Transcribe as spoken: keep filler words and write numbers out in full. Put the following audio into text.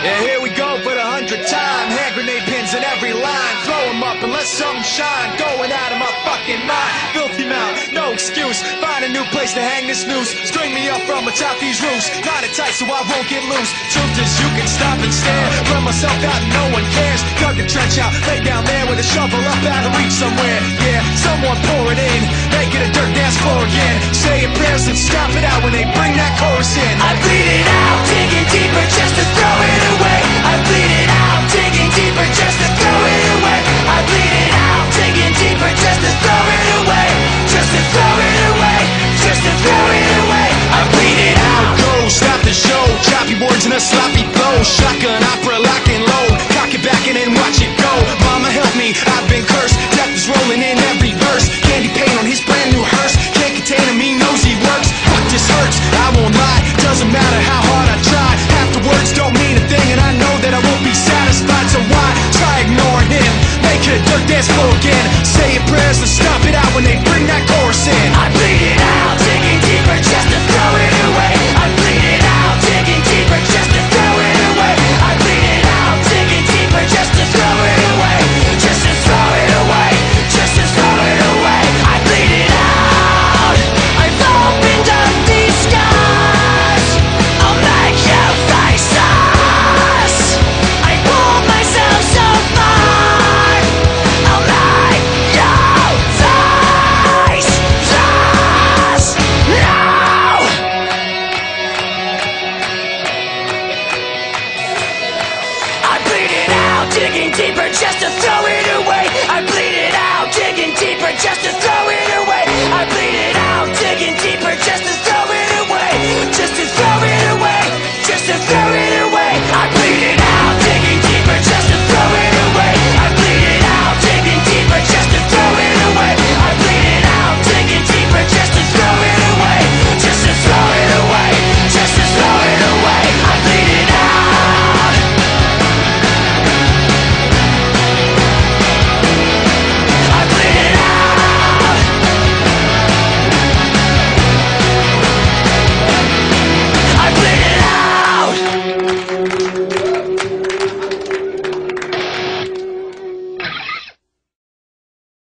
Yeah, here we go for the hundredth time. Hand grenade pins in every line. Throw them up and let something shine. Going out of my fucking mind. Filthy mouth, no excuse. Find a new place to hang this noose. String me up from atop these roofs. Knot it tight so I won't get loose. Truth is you can stop and stare. Run myself out and no one cares. Dug the trench out, lay down there with a shovel up out of reach somewhere. Yeah, someone pour it in. Make it a dirt dance floor again. Saying prayers and stop it out when they bring that chorus in. I bleed it out, digging deeper just to throw it away. I bleed it out, digging deeper just to throw it away. I bleed it out, digging deeper just to throw it away. Just to throw it away, just to throw it away. I bleed it out. Go, stop the show. Choppy words in a sloppy flow. Shotgun opera, lock and load. Cock it back and then watch it go. Mama help me, I've been cursed. Death is rolling in every verse. Candy paint on his brand new hearse. Can't contain him, he knows he works. Fuck, this hurts, I won't lie. Doesn't matter how hard I try. Half the words don't mean a thing, and I know that I won't be satisfied. So why try ignoring him? Make it a dirt dance floor again. Saying prayers to stop it out when they bring that chorus in. I bleed it out, digging deeper just to throw it away. I bleed it out, digging deeper just to throw it away. I bleed it out, digging deeper just to throw it away. Just to throw it away, just to throw it away. I bleed it out. I've opened up these skies. I'll make you face us. I pulled myself so far. I'll make you face us. No! I bleed it out, digging deeper just to throw it away. I bleed it out, digging deeper just to throw it away.